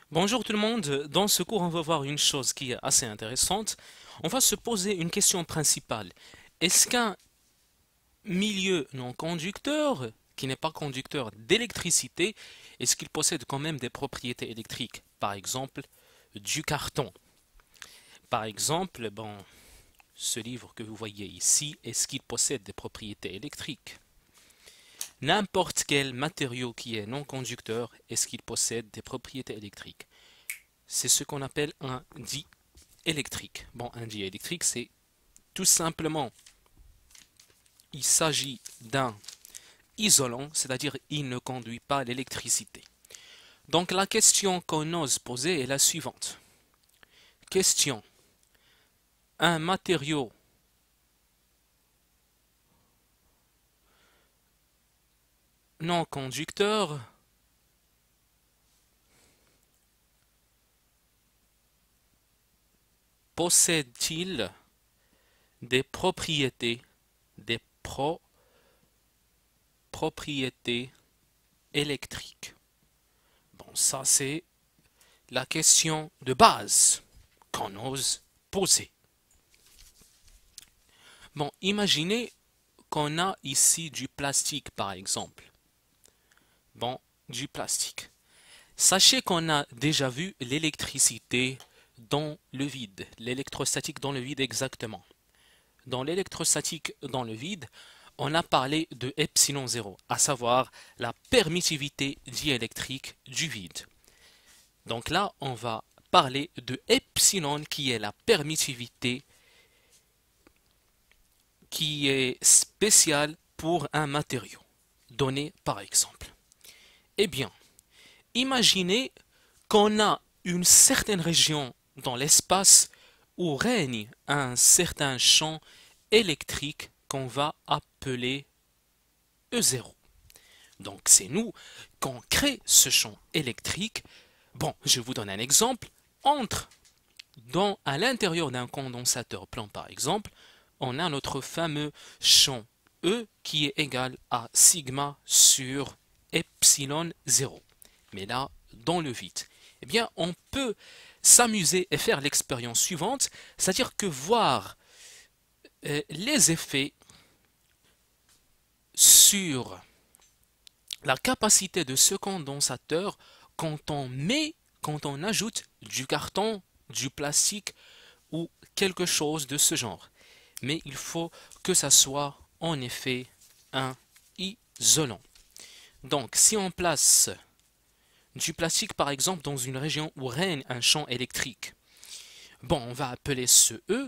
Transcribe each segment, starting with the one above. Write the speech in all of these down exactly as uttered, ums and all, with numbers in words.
Bonjour tout le monde, dans ce cours on va voir une chose qui est assez intéressante. On va se poser une question principale. Est-ce qu'un milieu non conducteur, qui n'est pas conducteur d'électricité, est-ce qu'il possède quand même des propriétés électriques? Par exemple, du carton. Par exemple, bon, ce livre que vous voyez ici, est-ce qu'il possède des propriétés électriques? N'importe quel matériau qui est non conducteur, est-ce qu'il possède des propriétés électriques? C'est ce qu'on appelle un diélectrique. Bon, un diélectrique, c'est tout simplement, il s'agit d'un isolant, c'est-à-dire il ne conduit pas l'électricité. Donc la question qu'on ose poser est la suivante. Question. Un matériau non conducteur possède-t-il des propriétés, des pro propriétés électriques? Bon, ça c'est la question de base qu'on ose poser. Bon, imaginez qu'on a ici du plastique par exemple. Bon, du plastique. Sachez qu'on a déjà vu l'électricité dans le vide, l'électrostatique dans le vide exactement. Dans l'électrostatique dans le vide, on a parlé de epsilon zéro, à savoir la permittivité diélectrique du vide. Donc là, on va parler de epsilon qui est la permittivité qui est spéciale pour un matériau donné par exemple. Eh bien, imaginez qu'on a une certaine région dans l'espace où règne un certain champ électrique qu'on va appeler E zéro. Donc c'est nous qu'on crée ce champ électrique. Bon, je vous donne un exemple. Entre dans, à l'intérieur d'un condensateur plan par exemple, on a notre fameux champ E qui est égal à sigma sur epsilon zéro. Mais là, dans le vide. Eh bien, on peut s'amuser et faire l'expérience suivante, c'est-à-dire que voir euh, les effets sur la capacité de ce condensateur quand on met, quand on ajoute du carton, du plastique ou quelque chose de ce genre. Mais il faut que ça soit en effet un isolant. Donc, si on place du plastique par exemple dans une région où règne un champ électrique, bon, on va appeler ce E,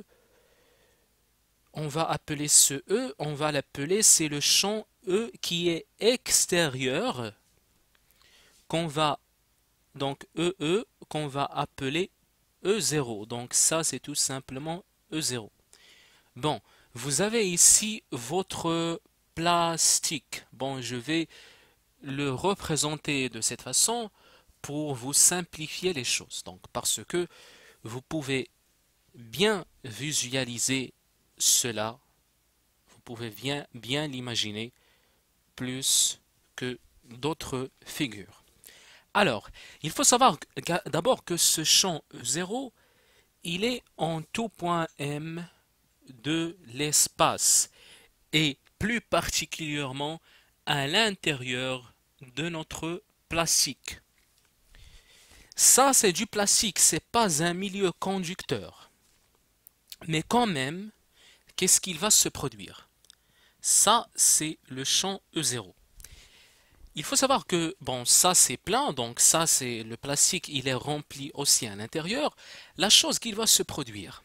on va appeler ce E, on va l'appeler, c'est le champ E qui est extérieur, qu'on va, donc E E, qu'on va appeler E zéro. Donc ça, c'est tout simplement E zéro. Bon, vous avez ici votre plastique. Bon, je vais le représenter de cette façon pour vous simplifier les choses. Donc, parce que vous pouvez bien visualiser cela, vous pouvez bien, bien l'imaginer plus que d'autres figures. Alors, il faut savoir d'abord que ce champ zéro, il est en tout point M de l'espace et plus particulièrement à l'intérieur de notre plastique. Ça, c'est du plastique, c'est pas un milieu conducteur. Mais quand même, qu'est-ce qu'il va se produire? Ça, c'est le champ E zéro. Il faut savoir que, bon, ça c'est plein, donc ça c'est le plastique, il est rempli aussi à l'intérieur. La chose qu'il va se produire,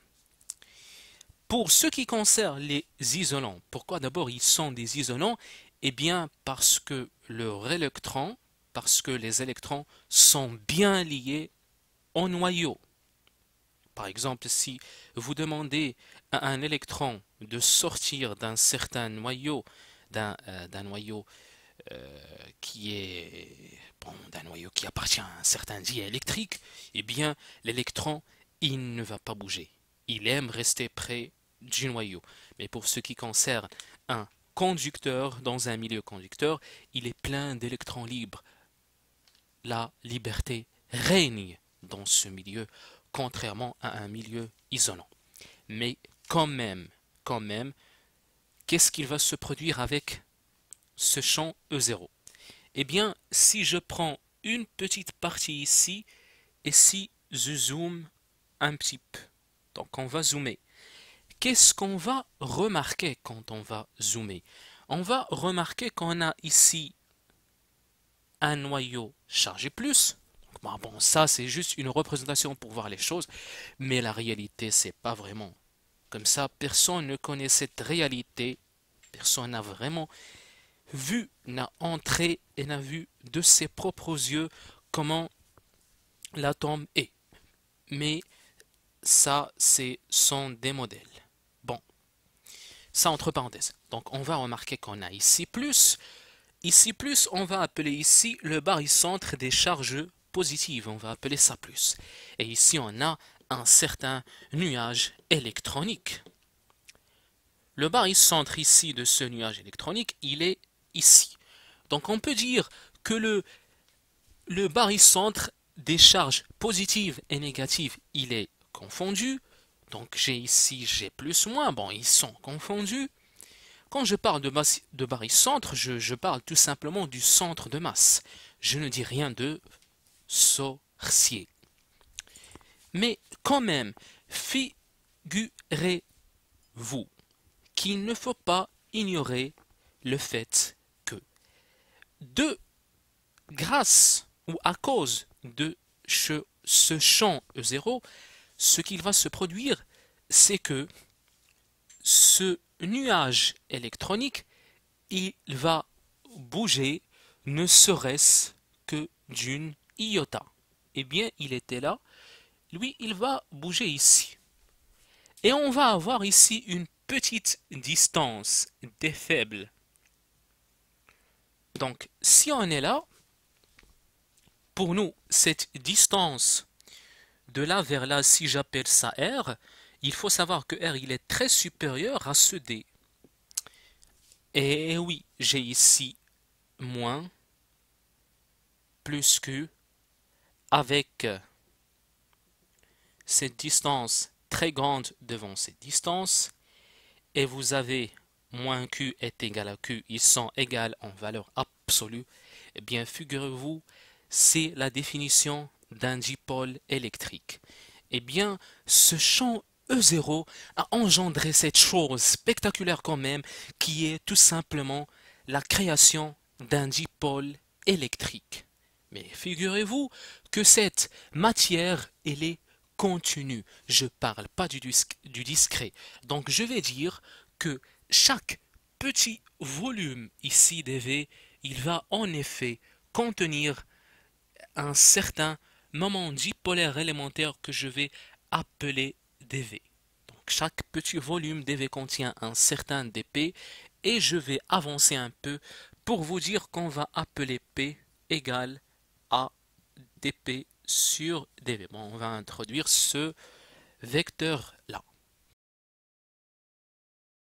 pour ce qui concerne les isolants, pourquoi d'abord ils sont des isolants? Eh bien parce que leurs électrons, parce que les électrons sont bien liés au noyau. Par exemple, si vous demandez à un électron de sortir d'un certain noyau, d'un euh, d'un noyau euh, qui est bon, d'un noyau qui appartient à un certain diélectrique, eh bien l'électron il ne va pas bouger. Il aime rester près du noyau. Mais pour ce qui concerne un conducteur dans un milieu conducteur, il est plein d'électrons libres. La liberté règne dans ce milieu, contrairement à un milieu isolant. Mais quand même, quand même, qu'est-ce qu'il va se produire avec ce champ E zéro? Eh bien, si je prends une petite partie ici, et si je zoome un petit peu, donc on va zoomer. Qu'est-ce qu'on va remarquer quand on va zoomer? On va remarquer qu'on a ici un noyau chargé plus. Bon, bon ça c'est juste une représentation pour voir les choses, mais la réalité c'est pas vraiment comme ça. Personne ne connaît cette réalité, personne n'a vraiment vu, n'a entré et n'a vu de ses propres yeux comment l'atome est. Mais ça, c'est sont des modèles. Bon, ça entre parenthèses. Donc on va remarquer qu'on a ici plus. Ici plus, on va appeler ici le barycentre des charges positives. On va appeler ça plus. Et ici, on a un certain nuage électronique. Le barycentre ici de ce nuage électronique, il est ici. Donc on peut dire que le, le barycentre des charges positives et négatives, il est confondu. Donc j'ai ici G plus moins, bon ils sont confondus. Quand je parle de, de barycentre, je, je parle tout simplement du centre de masse. Je ne dis rien de sorcier. Mais quand même, figurez-vous qu'il ne faut pas ignorer le fait que de grâce ou à cause de ce, ce champ E zéro, ce qu'il va se produire, c'est que ce nuage électronique, il va bouger ne serait-ce que d'une iota. Eh bien, il était là. Lui, il va bouger ici. Et on va avoir ici une petite distance des faibles. Donc, si on est là, pour nous, cette distance de là vers là, si j'appelle ça R, il faut savoir que R, il est très supérieur à ce D. Et oui, j'ai ici moins, plus Q, avec cette distance très grande devant cette distance, et vous avez moins Q est égal à Q, ils sont égales en valeur absolue. Eh bien, figurez-vous, c'est la définition d'un dipôle électrique. Eh bien, ce champ E zéro a engendré cette chose spectaculaire quand même, qui est tout simplement la création d'un dipôle électrique. Mais figurez-vous que cette matière, elle est continue. Je ne parle pas du, du discret. Donc je vais dire que chaque petit volume ici D V, il va en effet contenir un certain moment dipolaire élémentaire que je vais appeler D V. Donc chaque petit volume D V contient un certain D P et je vais avancer un peu pour vous dire qu'on va appeler P égale à D P sur D V. Bon, on va introduire ce vecteur là.